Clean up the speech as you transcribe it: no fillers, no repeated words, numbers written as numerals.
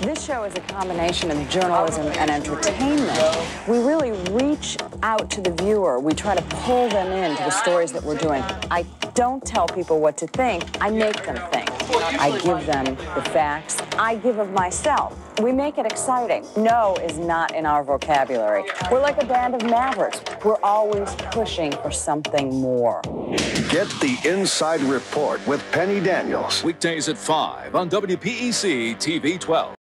This show is a combination of journalism and entertainment. We really reach out to the viewer. We try to pull them into the stories that we're doing. I don't tell people what to think. I make them think. I give them the facts. I give of myself. We make it exciting. No is not in our vocabulary. We're like a band of mavericks. We're always pushing for something more. Get the Inside Report with Penny Daniels. Weekdays at 5 on WPEC TV 12.